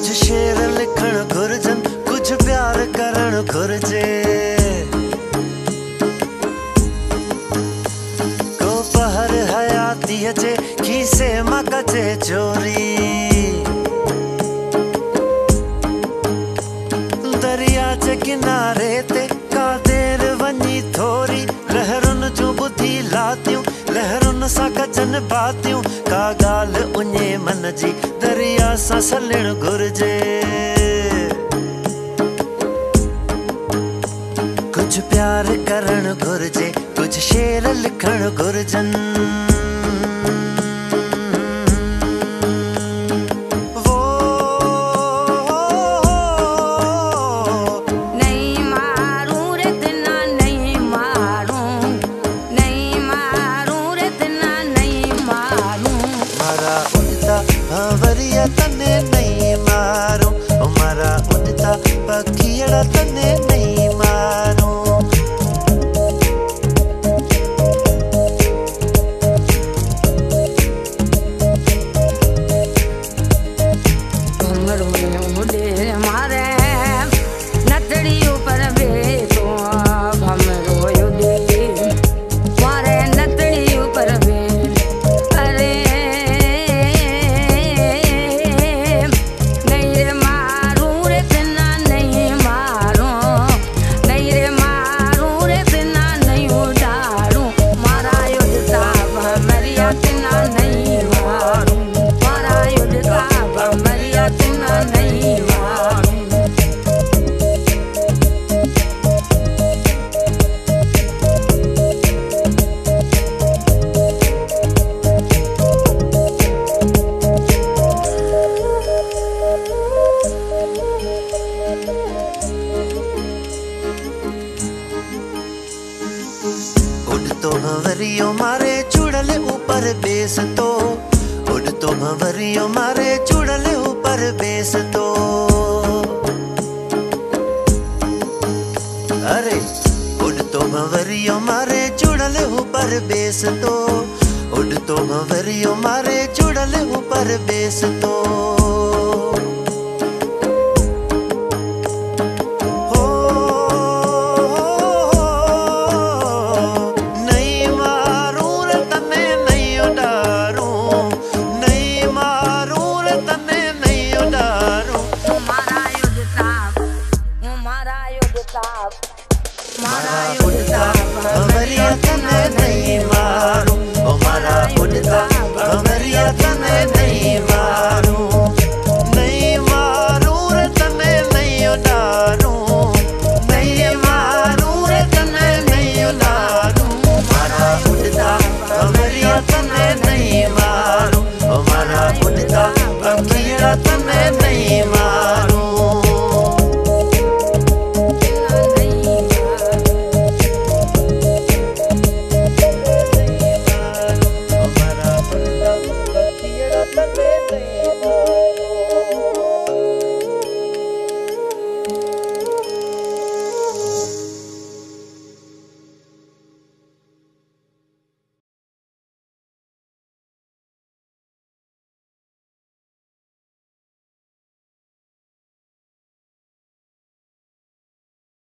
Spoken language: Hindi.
कुछ शेर लिखण घुरजन, कुछ प्यार करण घुरजे। को पहर हयाती अचे खीसे मां कजे चोरी। दरिया जे किनारे ते का देर वञी थोरी, लहरुन जूं ॿुधी लातियूं, लहरुन सां कजन बातियूं। का ॻाल्हि उञे मन जी दरिया सां सलण घुरजे। कुछ प्यार करण घुरजे, कुछ शेर लिखण घुरजन। भंवरिया तने नहीं मारूं, मारा उड़ता पखियड़ा तने नहीं मारूं। घुंघरू उड़े मारे नथड़ी ऊपर बैठो, घुंघरू उड़े मारे नथड़ी ऊपर बैठ। अरे उड़तो भंवरियो मारे चुड़ल ऊपर बेस तो, उड़तो भंवरियो मारे चुड़ल ऊपर बेस तो। अरे उड़तो भंवरियो मारे चुड़ल ऊपर बेस तो, उड़तो भंवरियो मारे चुड़ल ऊपर बेस तो।